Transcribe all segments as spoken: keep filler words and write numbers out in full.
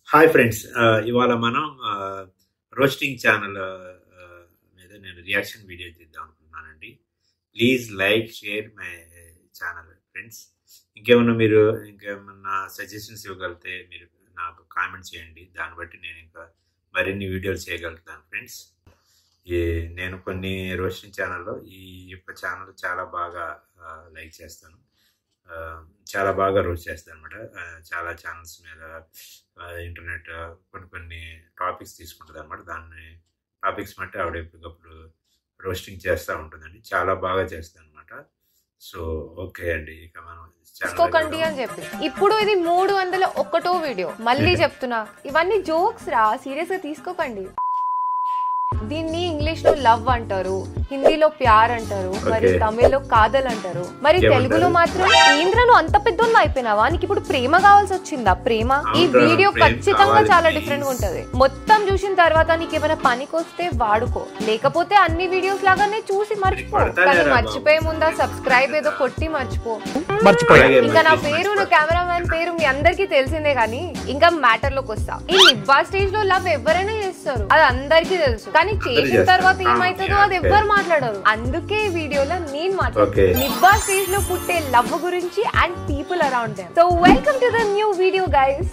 Hi friends, ఇవాళ మనం roasting channel మీద నేను రియాక్షన్ వీడియో తీద్దాం అనుకుంటున్నానండి. Please like share my channel friends. ఇంకేమన్నా మీరు ఇంకేమన్నా సజెషన్స్ ఇవ్వగలిగితే మీరు నాకు కామెంట్ చేయండి. దాన్ని బట్టి నేను ఇంకా మరిన్ని వీడియోలు చేయగలుగుతాను ఫ్రెండ్స్. ఈ నేను కొన్ని రోస్టింగ్ ఛానల్లో ఈ యొక్క ఛానల్ చాలా బాగా లైక్ చేస్తాను, చాలా బాగా రోస్ట్ చేస్తాను అనమాట. చాలా ఛానల్స్ మీద ఇంటర్నెట్ కొన్ని కొన్ని టాపిక్స్ తీసుకుంటుంది అనమాట. దాన్ని టాపిక్స్ బట్టి ఆవిడ ఎప్పటికప్పుడు రోస్టింగ్ చేస్తూ ఉంటుందండి. చాలా బాగా చేస్తాను అనమాట. సో ఓకే అండి, ఇక మనం తీసుకోకండి అని చెప్పి ఇప్పుడు ఇది మూడు వందల ఒకటో వీడియో. మళ్ళీ చెప్తున్నా, ఇవన్నీ జోక్స్ రా, సీరియస్ గా తీసుకోకండి. దీన్ని ఇంగ్లీష్ లో లవ్ అంటారు, హిందీలో ప్యార్ అంటారు, మరి తమిళ్లో కాదల్ అంటారు, మరి తెలుగులో మాత్రం ఏంద్రను అంత పెద్దోళ్ళు అయిపోయినావా, నీకు ఇప్పుడు ప్రేమ కావాల్సి వచ్చిందా? ప్రేమ ఈ వీడియో ఖచ్చితంగా చాలా డిఫరెంట్ గా ఉంటది. మొత్తం చూసిన తర్వాత నీకు ఏమైనా పనికొస్తే వాడుకో, లేకపోతే అన్ని వీడియోస్ లాగానే చూసి మర్చిపో. కానీ మర్చిపోయే ముందా సబ్స్క్రైబ్ ఏదో కొట్టి మర్చిపో. ఇంకా నా పేరు, నా కెమెరామ్యాన్ పేరు మీ అందరికి తెలిసిందే. కానీ ఇంకా మ్యాటర్ లోకి వస్తా. ఈ నిబ్బా స్టేజ్ లో లవ్ ఎవరైనా చేస్తారు, అది అందరికీ తెలుసు. కానీ చేసిన తర్వాత ఏమైతుందో అది ఎవ్వరు మాట్లాడరు. అందుకే ఈ వీడియోలో నేను మాట్లాడుతాను నిబ్బా స్టేజ్ లో పుట్టే లవ్ గురించి and people around them. So welcome to the new video guys.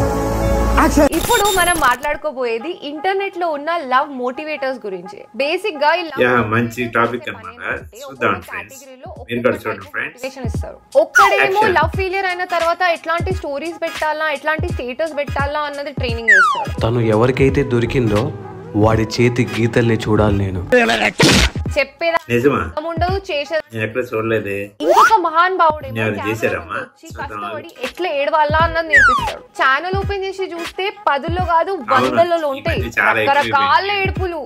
ఇప్పుడు మనం మాట్లాడుకోబోయేది ఇంటర్నెట్ లో ఉన్న లవ్ మోటివేటర్స్ గురించి. బేసిక్ గా మంచి టాపిక్ అన్నమాట. చూద్దాం ఫ్రెండ్స్, మీరు కూడా చూడండి ఫ్రెండ్స్. ఇస్తారు ఒక్కడేమో లవ్ ఫెయిలియర్ అయిన తర్వాత ఎట్లాంటి స్టోరీస్ పెట్టాలా, ఎట్లాంటి స్టేటస్ పెట్టాలా అన్నది ట్రైనింగ్ చేస్తారు. తను ఎవరికైతే దొరికిందో వాడి చేతి గీతల్ని చూడాలి నేను. చెప్పేదా ఉండదు, చేసేది. ఇంకొక మహాన్ భావుడు కష్టపడి ఎట్లా ఏడవాలా అన్నది నేర్పిస్తాడు. ఛానల్ ఓపెన్ చేసి చూస్తే పదుల్లో కాదు వందలలో ఉంటాయి రకరకాల ఏడుపులు.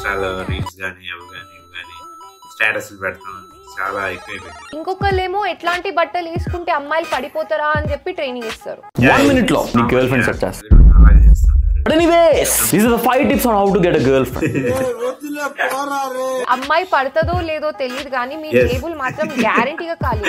ఇంకొకళ్ళేమో ఎట్లాంటి బట్టలు వేసుకుంటే అమ్మాయిలు పడిపోతారా అని చెప్పి ట్రైనింగ్ ఇస్తారు. Anyways, these are the five tips on how to get a girlfriend. అమ్మాయి పడతదో లేదో తెలియదు కానీ మీ టేబుల్ మాత్రం గ్యారెంటీగా ఖాళీ.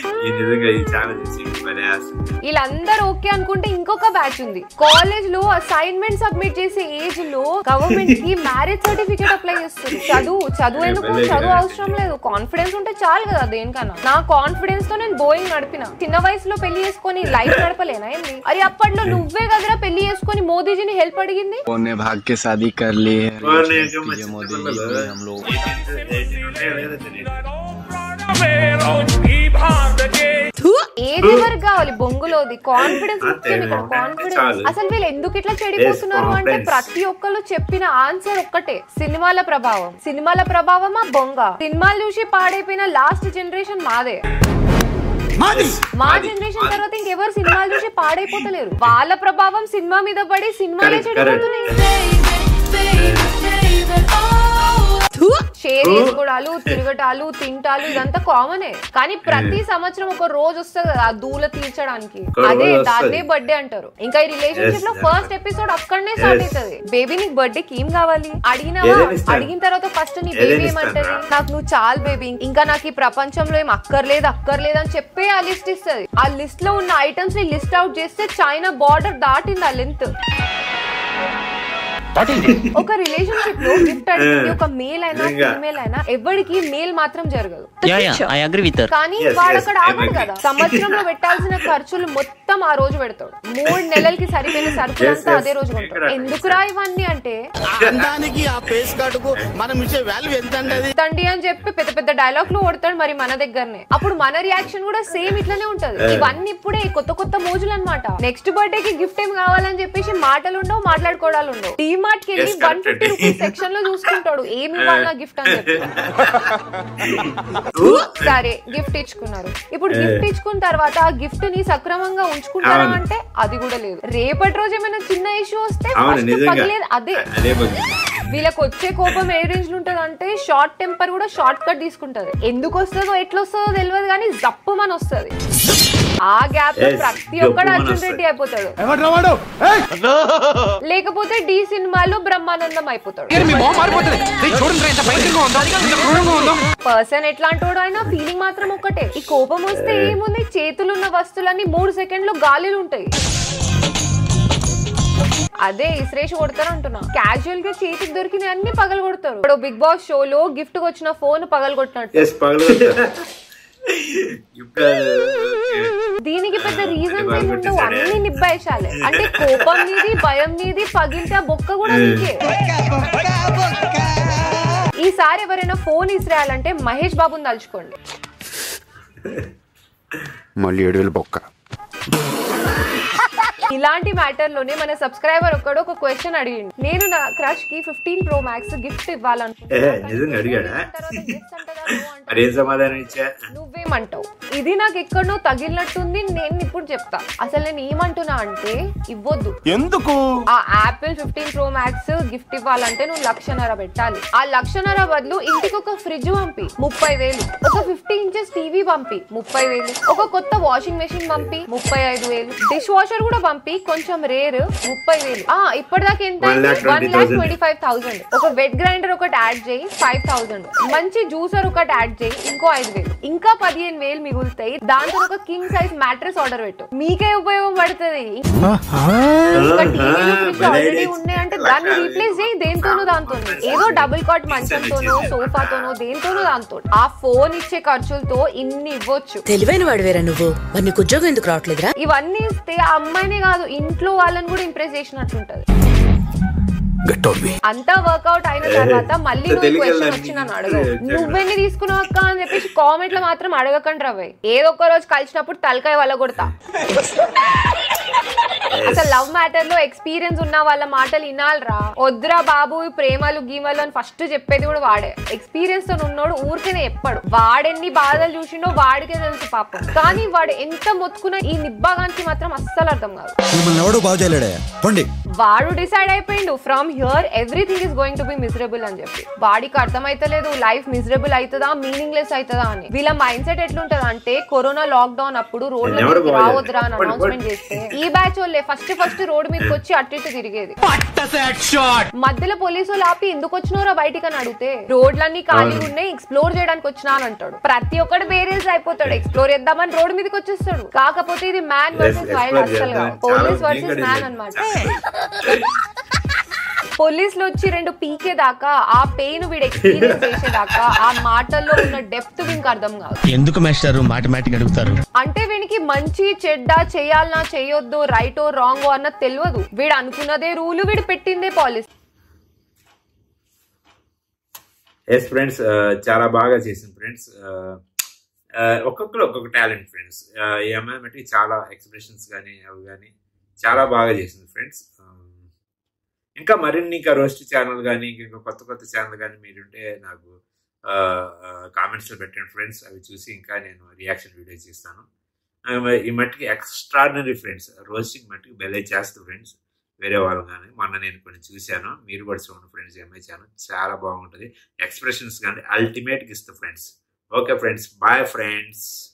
వీళ్ళందరూ ఓకే అనుకుంటే ఇంకొక బ్యాచ్ ఉంది. కాలేజ్ లో అసైన్మెంట్ సబ్మిట్ చేసే ఏజ్ లో గవర్నమెంట్ కి మ్యారేజ్ సర్టిఫికేట్ అప్లై చేస్తుంది. చదువు చదువు ఎందుకు, చదువు అవసరం లేదు, కాన్ఫిడెన్స్ ఉంటే చాలు కదా దేనికన్నా. నా కాన్ఫిడెన్స్ తో నేను బోయింగ్ నడిపిన. చిన్న వయసులో పెళ్లి చేసుకుని లైఫ్ నడపలేనా ఏంది? అరే అప్పట్లో నువ్వే కదరా పెళ్లి చేసుకుని మోదీజీని హెల్ప్ అడిగింది. भाग के शादी कर ली है मोदी हम लोग। ఏది వరకు కావాలి బొంగులోది, కాన్ఫిడెన్స్ ముఖ్యం ఇక్కడ. కాన్ఫిడెన్స్ అసలు వీళ్ళు ఎందుకు ఇట్లా చెడిపోతున్నారు అంటే ప్రతి ఒక్కరు చెప్పిన ఆన్సర్ ఒక్కటే, సినిమాల ప్రభావం. సినిమాల ప్రభావమా బొంగ? సినిమాలు చూసి పాడైపోయిన లాస్ట్ జనరేషన్ మాదే. మా జనరేషన్ తర్వాత ఇంకెవరు సినిమాలు చూసి పాడైపోతలేరు. వాళ్ళ ప్రభావం సినిమా మీద పడి సినిమాలే చెడిపోతున్నాయి. షేర్ చేసుకోవడాలు, తిరగటాలు, తింటాలు ఇదంతా కామనే. కానీ ప్రతి సంవత్సరం ఒక రోజు వస్తుంది కదా ఆ దూల తీర్చడానికి, అదే దాన్నే బర్త్డే అంటారు. ఇంకా ఈ రిలేషన్షిప్ లో ఫస్ట్ ఎపిసోడ్ అక్కడనే స్టార్ట్ అవుతుంది. బేబీ నీకు బర్త్డేకి ఏం కావాలి అడిగినావా? అడిగిన తర్వాత ఫస్ట్ నీ బేబీ ఏమంటది, నాకు నువ్వు చాలు బేబీ, ఇంకా నాకు ఈ ప్రపంచంలో ఏం అక్కర్లేదు అక్కర్లేదు అని చెప్పి ఆ లిస్ట్ ఇస్తుంది. ఆ లిస్ట్ లో ఉన్న ఐటమ్స్ ని లిస్ట్ అవుట్ చేస్తే చైనా బార్డర్ దాటింది ఆ లెంత్. ఒక రిలేషన్షిప్ లో గిఫ్ట్ అడిగింది ఒక మేల్ అయినా ఫీమేల్ అయినా ఎవరికి మేల్ మాత్రం జరగదు. కానీ వాడు అక్కడ ఆగడు కదా. సంవత్సరంలో పెట్టాల్సిన ఖర్చులు మొత్తం ఆ రోజు పెడతాడు. మూడు నెలలకి సరిపోయిన సరుకులంతా అదే రోజు కొంటాడు. ఎందుకురా ఇవన్నీ అంటే తండ్రి అని చెప్పి పెద్ద పెద్ద డైలాగ్ లు కొడతాడు మరి మన దగ్గరనే. అప్పుడు మన రియాక్షన్ కూడా సేమ్ ఇట్లానే ఉంటది. ఇవన్నీ ఇప్పుడే కొత్త కొత్త మోజులు అనమాట. నెక్స్ట్ బర్త్డే కి గిఫ్ట్ ఏం కావాలని చెప్పేసి మాటలు ఉండవు, మాట్లాడుకోవడాలు ఉండవు. మార్ట్ కి వెళ్ళి వన్ ఫిఫ్టీ రూపీస్ సెక్షన్ లో చూసుకుంటాడు ఏమి ఇవ్వాలన్నా గిఫ్ట్ అని చెప్పి. సరే గిఫ్ట్ ఇచ్చుకున్నారు. ఇప్పుడు గిఫ్ట్ ఇచ్చుకున్న తర్వాత ఆ గిఫ్ట్ ని సక్రమంగా ఉంచుకుంటారా అంటే అది కూడా లేదు. రేపటి రోజు ఏమైనా చిన్న ఇష్యూ వస్తే పగలేదు అదే. వీళ్ళకి వచ్చే కోపం ఏ రేంజ్ లో ఉంటది అంటే షార్ట్ టెంపర్ కూడా షార్ట్ కట్ తీసుకుంటది. ఎందుకు వస్తుందో ఎట్లా వస్తుందో తెలియదు కానీ జప్పు మన వస్తుంది. ఆ గ్యాప్ లో ప్రతి ఒక్కడు అర్జున్ రెడ్డి అయిపోతాడు, లేకపోతే డి సినిమాలో బ్రహ్మానందం అయిపోతాడు. పర్సన్ ఎట్లాంటోడు అయినా ఫీలింగ్ మాత్రం ఒక్కటే. ఈ కోపం వస్తే ఏముంది, చేతులున్న వస్తువులన్నీ మూడు సెకండ్లు గాలిలు ఉంటాయి. అదే ఇస్రేష్ కొడతారు అంటున్నా. క్యాజువల్ గా చేతికి దొరికిన అన్ని పగలు కొడతారు. ఇప్పుడు బిగ్ బాస్ షోలో గిఫ్ట్ కి వచ్చిన ఫోన్ పగలు కొట్టినట్టు. దీనికి పెద్ద రీజన్స్ ఏమి ఉండవు, అన్ని నిబ్బాయిషాలే. అంటే కోపం నీది, భయం నీది, పగిలితే బొక్క కూడా నీకే. ఈసారి ఎవరైనా ఫోన్ ఇసిరేయాలంటే మహేష్ బాబుని తలుచుకోండి. మళ్ళీ ఏడు వేలు బొక్క. ఇలాంటి మ్యాటర్ లోనే మన సబ్స్క్రైబర్ ఒక్కడు ఒక క్వశ్చన్ అడిగిండు. నేను నా క్రష్ కి ఫిఫ్టీన్ ప్రో మ్యాక్స్ గిఫ్ట్ ఇవ్వాలనుకుంటున్నా, నువ్వేమంటావు? ఇది నాకు ఎక్కడో తగిలినట్టుంది, నేను ఇప్పుడు చెప్తా. అసలు నేను ఏమంటున్నా అంటే ఇవ్వద్దు. ఎందుకు? ఆ Apple fifteen pro max gift ఇవ్వాలంటే నువ్వు లక్షన్నర పెట్టాలి. ఆ లక్షన్నర బదులు ఇంటికి ఒక ఫ్రిడ్జ్ పంపి ముప్పై వేలు, ఒక ఫిఫ్టీ ఇంచెస్ టీవీ పంపి ముప్పై వేలు, ఒక కొత్త వాషింగ్ మెషిన్ పంపి ముప్పై ఐదు వేలు, డిష్ వాషర్ కూడా పంపి కొంచెం రేర్ ముప్పై వేలు. ఆ ఇప్పటిదాకా ఎంత? One lakh twenty five thousand. ఒక వెట్ గ్రైండర్ ఒకటి యాడ్ చేయి ఫైవ్ థౌసండ్, మంచి జ్యూసర్ ఒకటి యాడ్ చేయి ఇంకో ఐదు వేలు, ఇంకా పదిహేను వేలు మిగులుతాయి. దాంతో ఒక కింగ్ సైజ్ మ్యాట్రెస్ ఆర్డర్ పెట్టు, మీకే ఉపయోగం పడుతుంది. ఆల్రెడీ ఉన్నాయంటే దాన్ని రీప్లేస్ చేయి దేంతోనో దాంతో, ఏదో డబుల్ కాట్ మంచంతోనో సోఫాతోనో దేంతోనో దాంతో. ఆ ఫోన్ ఇచ్చే ఖర్చులతో ఇన్ని ఇవ్వచ్చు. తెలివైన వాడివేరా నువ్వు, మరి నీకు ఉద్యోగం ఎందుకు రావట్లేదురా? ఇవన్నీ ఇస్తే ఆ అమ్మాయినే కాదు ఇంట్లో వాళ్ళని కూడా ఇంప్రెస్ చేసినట్టుంటది. అంతా వర్కౌట్ అయిన తర్వాత మళ్ళీ నువ్వు క్వశ్చన్ వచ్చి నన్ను అడగవు, నువ్వెన్ని తీసుకున్నావు అక్క అని చెప్పేసి కామెంట్ లో మాత్రం అడగకండి రవి. ఏదో ఒక రోజు కలిసినప్పుడు తలకాయ వల్ల కొడతా. అసలు లవ్ మ్యాటర్ లో ఎక్స్పీరియన్స్ ఉన్న వాళ్ళ మాటలు వినాలరా. వద్దురా బాబు ప్రేమలు గీమలు అని ఫస్ట్ చెప్పేది కూడా వాడే. ఎక్స్పీరియన్స్ తో ఉన్నోడు ఊరికేనే చెప్పాడు. వాడెన్ని బాధలు చూసిండో వాడికే తెలుసు పాపం. కానీ వాడు ఎంత మొత్తుకున్న ఈ నిబ్బాగానికి మాత్రం అస్సలు అర్థం కాదు. వాడు డిసైడ్ అయిపోయిండు from here everything is going to be miserable అని చెప్పి. వాడికి అర్థమైతలేదు లైఫ్ మిజరబుల్ అవుతుందా మీనింగ్ లెస్ అవుతుందా అని. వీళ్ళ మైండ్ సెట్ ఎట్లుంటది అంటే కరోనా లాక్ డౌన్ అప్పుడు రోడ్ రావద్దురా అని అనౌన్స్మెంట్ చేస్తే ఈ బ్యాచ్ వాళ్ళే ఫస్ట్ ఫస్ట్ రోడ్ మీదకి వచ్చి అటు ఇటు తిరిగేది. మధ్యలో పోలీసులు ఆపి ఎందుకు వచ్చినారో బయటికి అని అడిగితే రోడ్లన్నీ ఖాళీగా ఉన్నాయి ఎక్స్ప్లోర్ చేయడానికి వచ్చినా అని అంటాడు. ప్రతి ఒక్కడు బేరేజ్ అయిపోతాడు, ఎక్స్ప్లోర్ చేద్దామని రోడ్ మీదకి వచ్చేస్తాడు. కాకపోతే ఇది మ్యాన్ వర్సెస్ వైల్డ్ అస్సలు కాదు, పోలీస్ వర్సెస్ మ్యాన్ అన్నమాట. పోలీసులు వచ్చి రెండు పీకే దాకా ఆ పెయిన్ వీడు ఎక్స్పీరియన్స్ చేసేదాకా ఆ మాటల్లో ఉన్న డెప్త్ వీనికి అర్థం కాదు. ఎందుకు మాస్టర్ మాథమెటిక్ అడుగుతారు అంటే వీనికి మంచి చెడ్డ చేయాలనా చేయొద్దు రైటో రాంగో అన్నది తెలియదు. వీడు అనుకున్నదే రూల్, వీడు పెట్టిందే పాలసీ. ఎస్ ఫ్రెండ్స్, చాలా బాగా చేసింది ఫ్రెండ్స్. ఒక్కొక్కరు ఒక్కొక్క టాలెంట్ ఫ్రెండ్స్. ఈ అమ్మాయి బట్టి చాలా ఎక్స్ప్రెషన్స్ కానీ అవి కానీ చాలా బాగా చేసింది ఫ్రెండ్స్. ఇంకా మరిన్ని ఇంకా రోస్ట్ ఛానల్ కానీ ఇంకా కొత్త కొత్త ఛానల్ కానీ మీరుంటే నాకు కామెంట్స్లో పెట్టండి ఫ్రెండ్స్. అవి చూసి ఇంకా నేను రియాక్షన్ వీడియో చేస్తాను. ఈ మట్టికి ఎక్స్ట్రాడినరీ ఫ్రెండ్స్, రోస్టింగ్ మట్టికి బెలే చేస్తుంది ఫ్రెండ్స్. వేరే వాళ్ళు కానీ మొన్న నేను కొన్ని చూశాను, మీరు కూడా చూడండి ఫ్రెండ్స్. ఎంఐ ఛానల్ చాలా బాగుంటుంది, ఎక్స్ప్రెషన్స్ కానీ అల్టిమేట్గా ఇస్తుంది friends. Okay friends, bye friends.